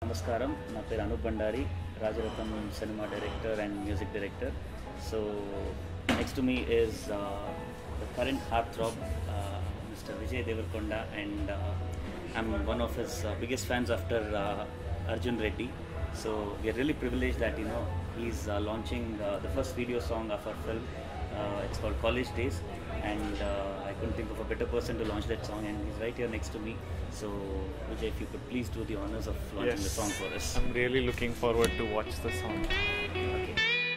Namaskaram, na peru Anup Bandari, Rajaratham cinema director and music director. So next to me is the current heartthrob, Mr. Vijay Devarakonda, and I'm one of his biggest fans after Arjun Reddy. So we are really privileged that he's launching the first video song of our film. It's called College Days, and I couldn't think of a better person to launch that song, and he's right here next to me. So Vijay, if you could please do the honors of launching the song for us. I'm really looking forward to watch the song. Okay.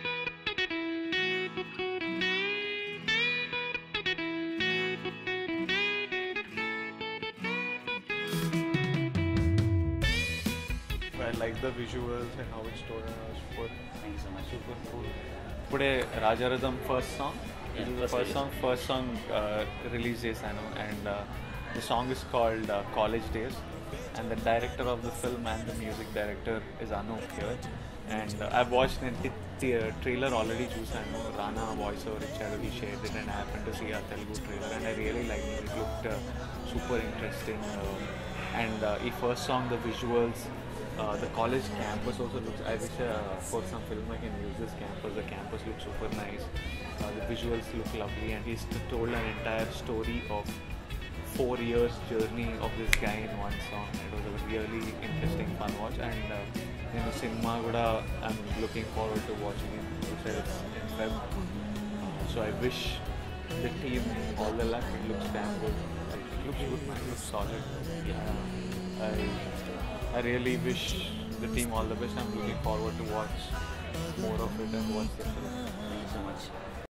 I like the visuals and how it's told. Super, Thank you so much. super cool. Today, Rajaratham first song. Yeah, This is the first first song release days, I know, and the song is called College Days, and the director of the film and the music director is Anup here. And I've watched the trailer already. I know Rana voiceover he shared it, and I happened to see a Telugu trailer, and I really liked it. It looked super interesting, and the first song, the visuals. The college campus also looks. I wish for some film I can use this campus. The campus looks super nice. The visuals look lovely, and he's told an entire story of 4 years journey of this guy in one song. It was a really interesting, fun watch, and cinema kuda I'm looking forward to watching it. You said it's in Feb, so I wish the team all the luck. It looks damn good. It looks good, man. It looks solid. I really wish the team all the best. I'm looking forward to watch more of it and watch the film. Thank you so much.